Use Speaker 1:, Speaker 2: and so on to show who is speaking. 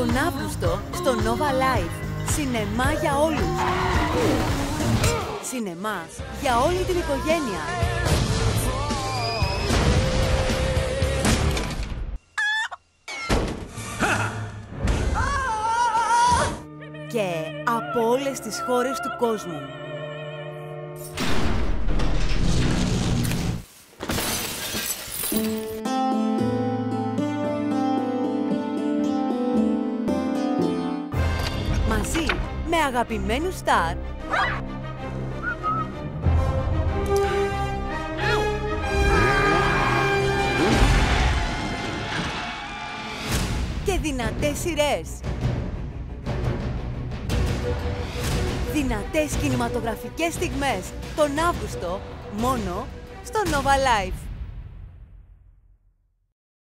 Speaker 1: Τον Αύγουστο στο Nova Live. Σινεμά για όλους. Σινεμά για όλη την οικογένεια. Και από όλες τις χώρες του κόσμου. Μαζί με αγαπημένους στάρ και δυνατές σειρές. Δυνατές κινηματογραφικές στιγμές τον Αύγουστο μόνο στο Nova Live.